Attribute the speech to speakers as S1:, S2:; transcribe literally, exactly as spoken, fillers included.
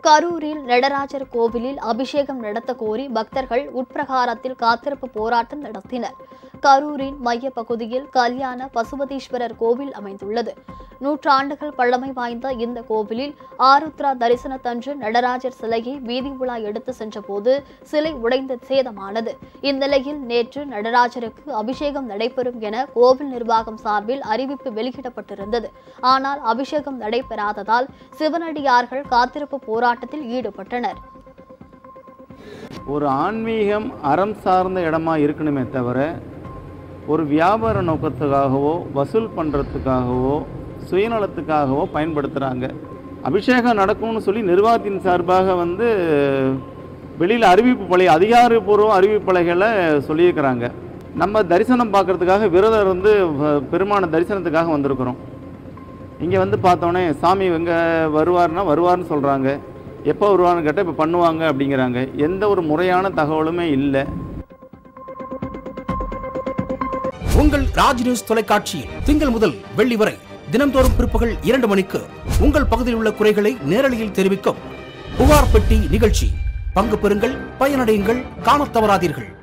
S1: கரூரில் நடராஜர் கோவிலில் அபிஷேகம் நடத்த கோரி பக்தர்கள் உட்பிரகாரத்தில் காத்திருப்பு போராட்டம் நடத்தினர். கரூரின் மைய பகுதியில் கல்யாண பசுபதீஸ்வரர் கோவில் அமைந்துள்ளது. நூற்றாண்டுகள் பழமை வாய்ந்த இந்த கோவிலில் ஆருத்ரா தரிசனத்தன்று நடராஜர் சிலையை வீதி உலா எடுத்து சென்றபோது சிலை உடைந்து சேதமானது. இந்நிலையில் நேற்று நடராஜருக்கு அபிஷேகம் நடைபெறும் என கோவில் நிர்வாகம் சார்பில் அறிவிப்பு வெளியிடப்பட்டிருந்தது. ஆனால் அபிஷேகம் நடைபெறாததால் சிவனடியார்கள் காத்திருப்பு போராட்டத்தில் ஈடுபட்டனர்.
S2: ஒரு ஆன்மீகம் அறம் சார்ந்த இடமா இருக்கணுமே தவிர ஒரு வியாபார நோக்கத்துக்காகவோ வசூல் பண்ணுறதுக்காகவோ சுயநலத்துக்காகவோ பயன்படுத்துகிறாங்க. அபிஷேகம் நடக்கும்னு சொல்லி நிர்வாகத்தின் சார்பாக வந்து வெளியில் அறிவிப்பு பலை அதிகாரப்பூர்வ அறிவிப்பு பலைகளை சொல்லியிருக்கிறாங்க. நம்ம தரிசனம் பார்க்குறதுக்காக விரதம் வந்து பெருமான தரிசனத்துக்காக வந்திருக்கிறோம். இங்கே வந்து பார்த்தோன்னே சாமி எங்கே வருவார்னா வருவார்னு சொல்கிறாங்க. எப்போ வருவார்னு கேட்டால் இப்போ பண்ணுவாங்க அப்படிங்கிறாங்க. எந்த ஒரு முறையான தகவலுமே இல்லை.
S3: உங்கள் ராஜ் நியூஸ் தொலைக்காட்சியில் திங்கள் முதல் வெள்ளி வரை தினந்தோறும் பிற்பகல் இரண்டு மணிக்கு உங்கள் பகுதியில் உள்ள குறைகளை நேரலையில் தெரிவிக்கும் புகார் பெட்டி நிகழ்ச்சி. பங்கு பெறுங்கள், பயனடையுங்கள், காணத் தவறாதீர்கள்.